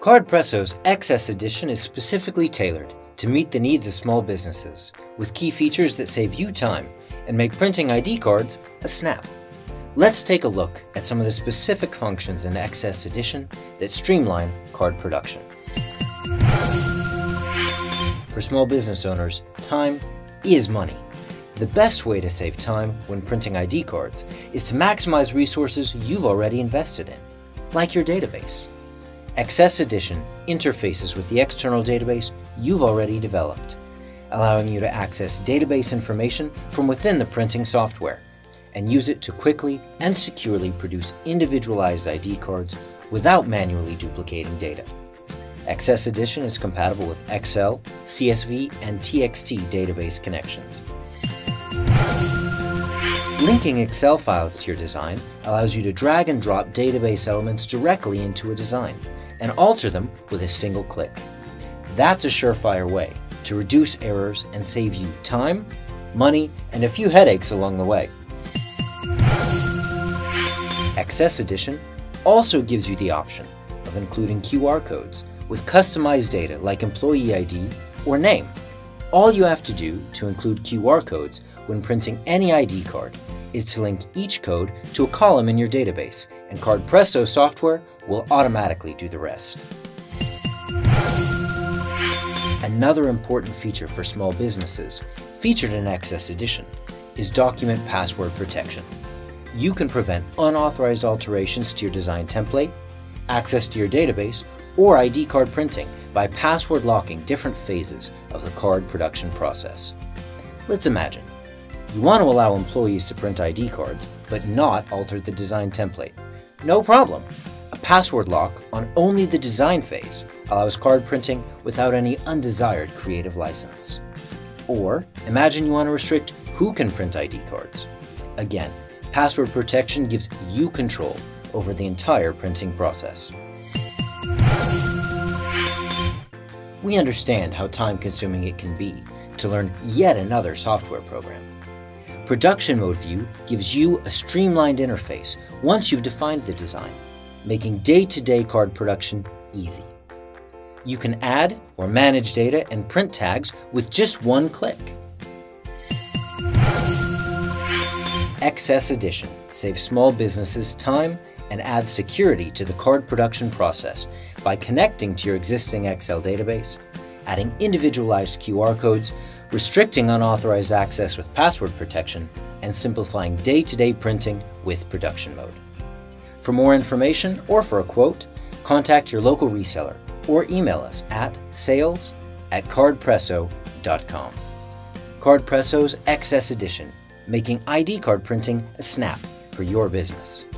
cardPresso's XS edition is specifically tailored to meet the needs of small businesses, with key features that save you time and make printing ID cards a snap. Let's take a look at some of the specific functions in XS edition that streamline card production. For small business owners, time is money. The best way to save time when printing ID cards is to maximize resources you've already invested in, like your database. XS edition interfaces with the external database you've already developed, allowing you to access database information from within the printing software and use it to quickly and securely produce individualized ID cards without manually duplicating data. XS edition is compatible with Excel, CSV, and TXT database connections. Linking Excel files to your design allows you to drag and drop database elements directly into a design and alter them with a single click. That's a surefire way to reduce errors and save you time, money, and a few headaches along the way. XS edition also gives you the option of including QR codes with customized data like employee ID or name. All you have to do to include QR codes when printing any ID card is to link each code to a column in your database, and cardPresso software will automatically do the rest. Another important feature for small businesses featured in XS edition is document password protection. You can prevent unauthorized alterations to your design template, access to your database, or ID card printing by password locking different phases of the card production process. Let's imagine you want to allow employees to print ID cards, but not alter the design template. No problem. A password lock on only the design phase allows card printing without any undesired creative license. Or imagine you want to restrict who can print ID cards. Again, password protection gives you control over the entire printing process. We understand how time-consuming it can be to learn yet another software program. Production Mode View gives you a streamlined interface once you've defined the design, making day-to-day card production easy. You can add or manage data and print tags with just one click. XS edition saves small businesses time and adds security to the card production process by connecting to your existing Excel database, adding individualized QR codes, restricting unauthorized access with password protection, and simplifying day-to-day printing with production mode. For more information or for a quote, contact your local reseller or email us at sales@cardpresso.com. cardPresso's XS edition, making ID card printing a snap for your business.